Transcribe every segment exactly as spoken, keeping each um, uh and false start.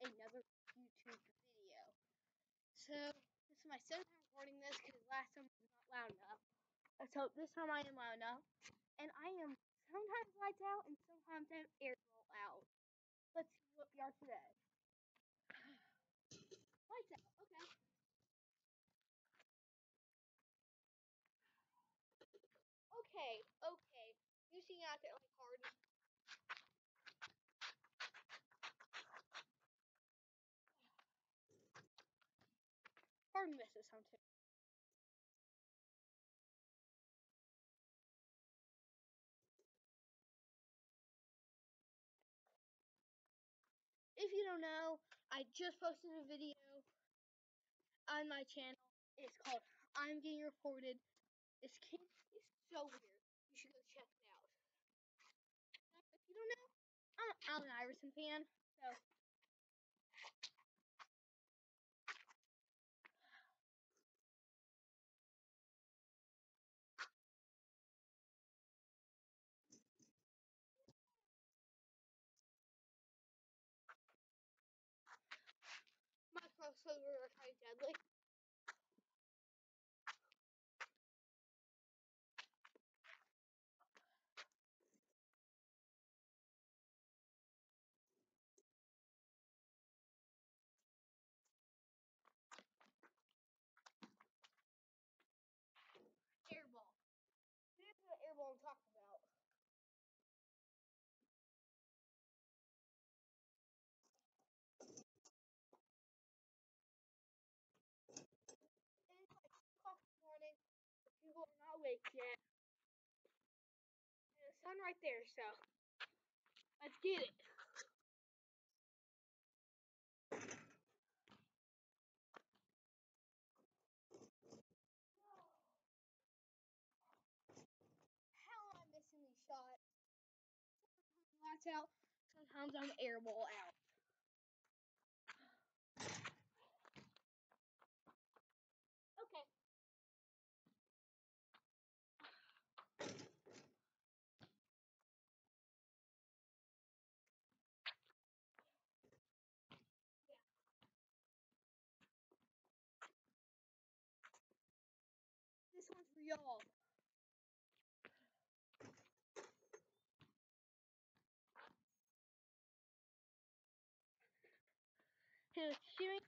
another YouTube video. So, this is my second time recording this because last time was not loud enough. Let's hope this time I am loud enough. And I am sometimes lights out and sometimes I have air roll out. Let's see what we are today. Lights out, okay. Okay, okay. You see out there like hard. Pardon this is something. If you don't know, I just posted a video on my channel. It's called I'm Getting Reported. This kid is so weird. You should go check it out. If you don't know, I'm an Allen Iverson fan, so my crossovers are kind of deadly. Airball. Here's what airball I'm talking about. It's like two o'clock in the morning. People are not awake yet. And the sun right there, so let's get it. How am I missing these shots? Sometimes lights out, sometimes I'm airball out. Okay. Yeah. This one's for y'all. Who's shooting?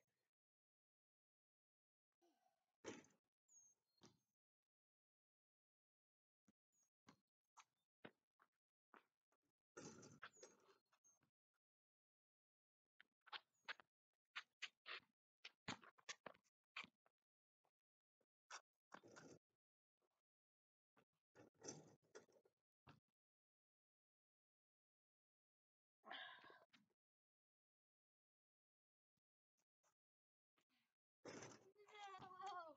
No.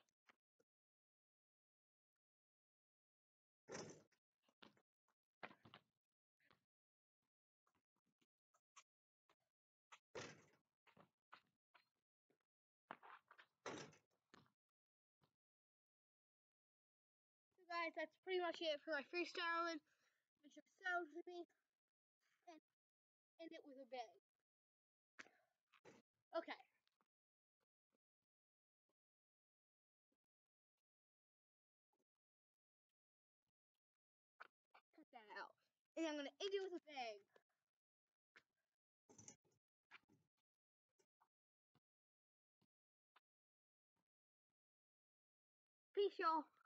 So guys, that's pretty much it for my freestyling. Which are so to me, and end it with a bang. Okay. Cut that out. And I'm gonna end it with a bang. Peace, y'all.